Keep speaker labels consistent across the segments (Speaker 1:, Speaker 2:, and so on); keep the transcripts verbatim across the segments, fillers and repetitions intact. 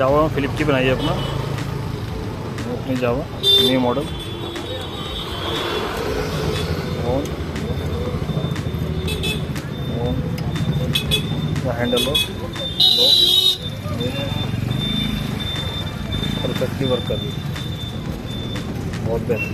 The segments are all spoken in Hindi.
Speaker 1: जावा में फिलिप की बनाई है अपना अपनी Jawa new model. On on handle लो लो परफेक्टली वर्क कर रही है, बहुत बेहतर।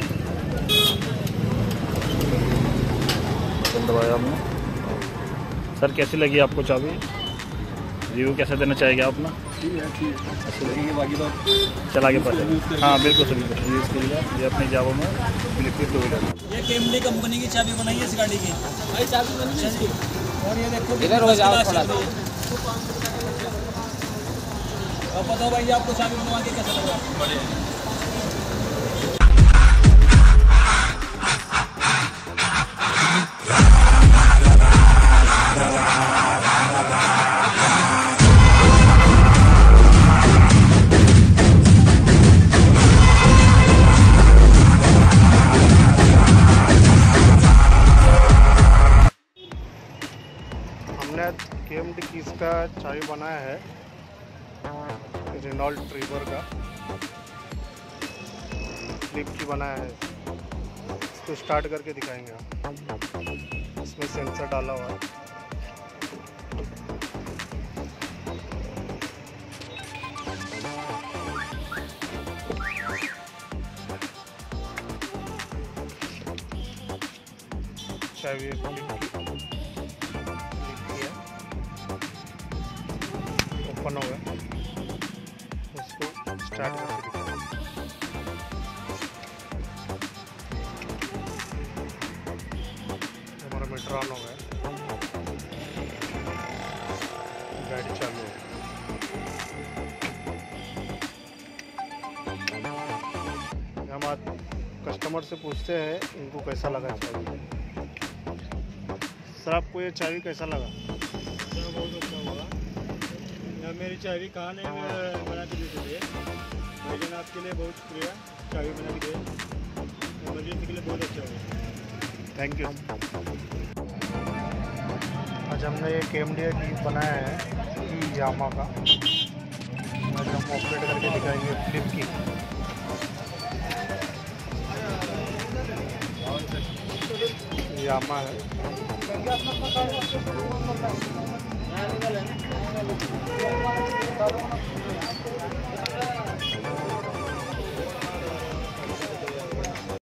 Speaker 1: दबाया हमने। सर कैसी लगी आपको चाबी? रिव्यू कैसे देना चाहेंगे आप अपना?
Speaker 2: ठीक है ठीक है अच्छी लगेगी, बाकी तो
Speaker 1: चला के पास। हाँ बिल्कुल सर बिल्कुल यूज़ करिएगा। ये अपनी जावा में इलेक्ट्रिक टू व्हीलर।
Speaker 3: ये केएमडी कंपनी की चाबी बनाई है इस गाड़ी की। भाई चाबी बनी है इसकी। और ये देखो
Speaker 2: इधर हो जाओ थोड़ा।
Speaker 3: अब बताओ भाई आपको चाबी बनवा के कैसा लगा? बढ़िया।
Speaker 4: केएमडी की इसका चाबी बनाया है रेनॉल्ट ट्रिगर का, फ्लिप की बनाया है। इसको स्टार्ट करके दिखाएंगे आप। इसमें सेंसर डाला हुआ है। चाबी ओपन हो गया, उसको स्टार्ट करके दिखाओ। हमारा मीटर ऑन हो गया, गाड़ी चालू हो गई। हम आज कस्टमर से पूछते हैं इनको कैसा लगा चाबी। सर आपको ये चाबी कैसा लगा?
Speaker 5: बहुत अच्छा हुआ। मेरी चाबी कहाँ नहीं बना के देते थे, लेकिन आपके लिए बहुत शुक्रिया, चाबी बना के दिए, इमरजेंसी के लिए बहुत अच्छा हुआ।
Speaker 4: Thank you. आज हमने ये केएमडी की बनाया है यामा का। आज हम ऑपरेट करके दिखाएंगे फ्लिप की। यामा है।